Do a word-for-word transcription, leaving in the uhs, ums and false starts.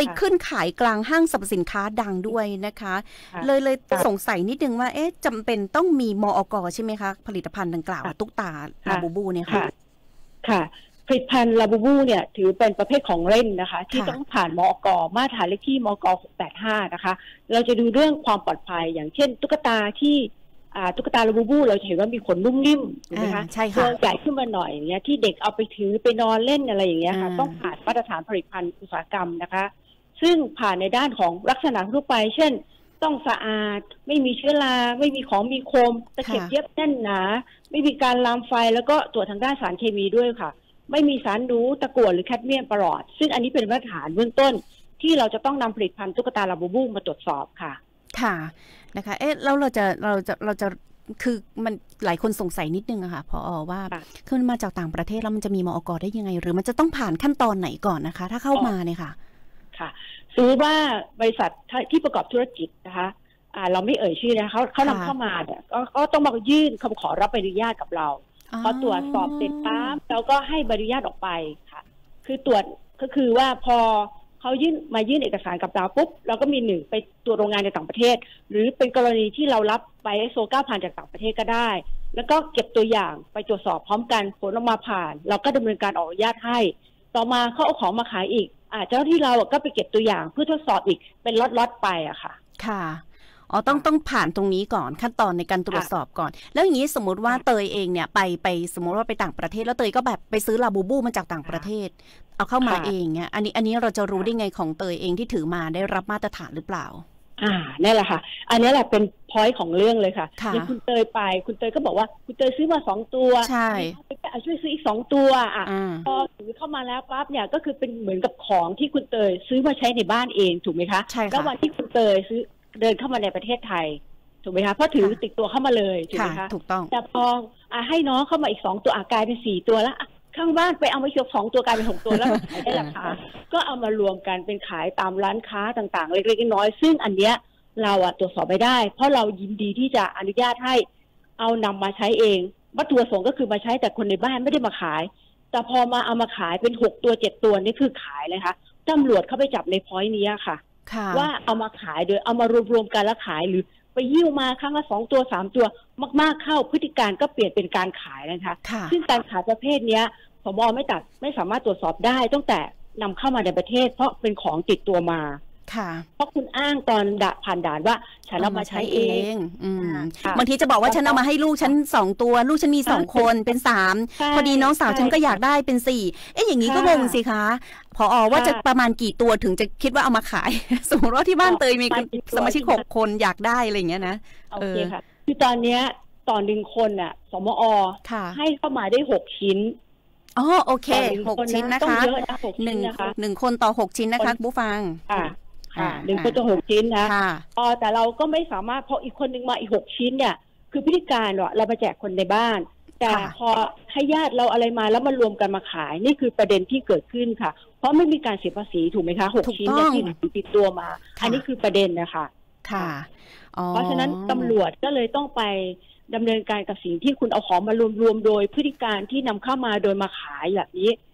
ขึ้นขายกลางห้างสรรพสินค้าดังด้วยนะคะเลยเลยสงสัยนิดนึงว่าเอ๊ะจำเป็นต้องมีมอก.ใช่ไหมคะผลิตภัณฑ์ดังกล่าวตุ๊กตาลาบูบูเนี่ยค่ะค่ะผลิตภัณฑ์ลาบูบูเนี่ยถือเป็นประเภทของเล่นนะคะที่ต้องผ่านมอก.มาตรฐานเลขที่มอก.หกแปดห้านะคะเราจะดูเรื่องความปลอดภัยอย่างเช่นตุ๊กตาที่ตุ๊กตาลาบูบูเราเห็นว่ามีขนนุ่มนิ่มถูกไหมคะตัวใหญ่ขึ้นมาหน่อยอย่างเงี้ยที่เด็กเอาไปถือไปนอนเล่นอะไรอย่างเงี้ยค่ะต้องผ่านมาตรฐานผลิตภัณฑ์อุตสาหกรรมนะคะซึ่งผ่านในด้านของลักษณะทั่วไปเช่นต้องสะอาดไม่มีเชื้อราไม่มีของมีคมตะเข็บเย็บแน่นหนาไม่มีการลามไฟแล้วก็ตรวจทางด้านสารเคมีด้วยค่ะไม่มีสารหนูตะกั่วหรือแคดเมียมประหลอดซึ่งอันนี้เป็นมาตรฐานเบื้องต้นที่เราจะต้องนำผลิตภัณฑ์ตุ๊กตาลาบูบูมาตรวจสอบค่ะค่ะนะคะเอ๊ะแล้วเราจะเราจะเราจะคือมันหลายคนสงสัยนิดนึงอะค่ะพอว่าคือมันมาจากต่างประเทศแล้วมันจะมีมอก.ได้ยังไงหรือมันจะต้องผ่านขั้นตอนไหนก่อนนะคะถ้าเข้ามาเนี่ยค่ะค่ะสมมติว่าบริษัทที่ประกอบธุรกิจนะคะอ่าเราไม่เอ่ยชื่อนะเขาเขานำเข้ามาเนี่ยก็ก็ต้องมายื่นคำขอรับใบอนุญาตกับเราพอตรวจสอบเสร็จปั๊บเราก็ให้ใบอนุญาตออกไปค่ะคือตรวจก็คือว่าพอเขายื่นมายื่นเอกสารกับเราปุ๊บเราก็มีหนึ่งไปตรวจโรงงานในต่างประเทศหรือเป็นกรณีที่เรารับใบ ไอ เอส โอ เก้าพันจากต่างประเทศก็ได้แล้วก็เก็บตัวอย่างไปตรวจสอบพร้อมกันผลออกมาผ่านเราก็ดำเนินการออกอนุญาตให้ต่อมาเขาเอาของมาขายอีกอ่าเจ้าหน้าที่เราก็ไปเก็บตัวอย่างเพื่อทดสอบอีกเป็นล็อตๆไปอะค่ะค่ะอ๋อต้องต้องผ่านตรงนี้ก่อนขั้นตอนในการตรวจสอบก่อนแล้วอย่างนี้สมมติว่าเตยเองเนี่ยไปไปสมมติว่าไปต่างประเทศแล้วเตยก็แบบไปซื้อลาบูบูมาจากต่างประเทศเอาเข้ามาเองเนี่ยอันนี้อันนี้เราจะรู้ได้ไงของเตยเองที่ถือมาได้รับมาตรฐานหรือเปล่าอ่านี่แหละค่ะอันนี้แหละเป็นพอยต์ของเรื่องเลยค่ะอย่างคุณเตยไปคุณเตยก็บอกว่าคุณเตยซื้อมาสองตัวใช่ช่วยซื้ออีกสองตัวอ่ะพอถือเข้ามาแล้วปั๊บเนี่ยก็คือเป็นเหมือนกับของที่คุณเตยซื้อมาใช้ในบ้านเองถูกไหมคะแล้ววันที่คุณเตยซื้อเดินเข้ามาในประเทศไทยถูกไหมคะเพราะถือติดตัวเข้ามาเลยถูกไหมคะถูกต้องแต่พออ่ะให้น้องเข้ามาอีกสองตัวกลายเป็นสี่ตัวแล้วข้างบ้านไปเอามาเชียวสองตัวกลายเป็นหกตัวแล้วขายได้ราคาก็เอามารวมกันเป็นขายตามร้านค้าต่างๆเล็กๆน้อยๆซึ่งอันเนี้ยเราอะตรวจสอบไม่ได้เพราะเรายินดีที่จะอนุญาตให้เอานำมาใช้เองวัตถุประสงค์ก็คือมาใช้แต่คนในบ้านไม่ได้มาขายแต่พอมาเอามาขายเป็นหกตัวเจ็ดตัวนี่คือขายเลยค่ะตำรวจเข้าไปจับในพอยต์นี้ค่ะว่าเอามาขายโดยเอามารวมๆกันแล้วขายหรือไปยิ้วมาครั้งละสองตัวสามตัวมากๆเข้าพฤติการก็เปลี่ยนเป็นการขายนะคะซึ่งการขายประเภทนี้ผบ.ไม่ตัดไม่สามารถตรวจสอบได้ตั้งแต่นำเข้ามาในประเทศเพราะเป็นของติดตัวมาเพราะคุณอ้างตอนด่าผ่านด่านว่าฉันเอามาใช้เองบางทีจะบอกว่าฉันเอามาให้ลูกฉันสองตัวลูกฉันมีสองคนเป็นสามพอดีน้องสาวฉันก็อยากได้เป็นสี่เอ๊ะอย่างนี้ก็งงสิคะผอ.ว่าจะประมาณกี่ตัวถึงจะคิดว่าเอามาขายสมมติว่าที่บ้านเตยมีสมาชิกหกคนอยากได้อะไรอย่างเงี้ยนะโอเคค่ะคือตอนเนี้ยต่อหนึ่งคนอ่ะสมอ.ให้เข้ามาได้หกชิ้นอ๋อโอเคหกชิ้นนะคะหนึ่งหนึ่งคนต่อหกชิ้นนะคะผู้ฟังค่ะค่ะหนึ่งคนต่อหกชิ้นนะอ๋อแต่เราก็ไม่สามารถพออีกคนนึงมาอีกหกชิ้นเนี่ยคือพฤติการเรามาแจกคนในบ้านแต่พอให้ญาติเราอะไรมาแล้วมารวมกันมาขายนี่คือประเด็นที่เกิดขึ้นค่ะเพราะไม่มีการเสียภาษีถูกไหมคะหกชิ้นที่ติดตัวมาอันนี้คือประเด็นนะคะค่ะเพราะฉะนั้นตำรวจก็เลยต้องไปดำเนินการกับสิ่งที่คุณเอาของมารวมๆโดยพฤติการที่นำเข้ามาโดยมาขายแบบนี้